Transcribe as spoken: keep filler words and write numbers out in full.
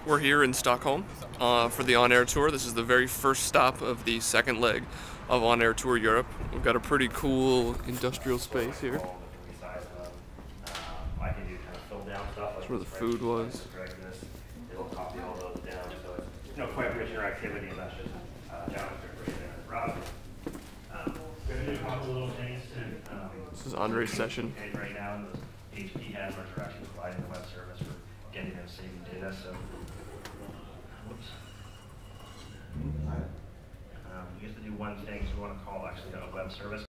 We're here in Stockholm uh, for the On Air Tour. This is the very first stop of the second leg of On Air Tour Europe. We've got a pretty cool industrial space here. That's where the food was. It'll copy all those down, so it's you know quite rich interactivity, and that's just uh, JavaScript right there in the browser. Um, we're going to do a couple little things to. Um, this is Andre's session. Right now, and those H P handlers are actually providing the web service for getting and saving data. So, whoops. Um, we have to do one thing, so we want to call actually a web service.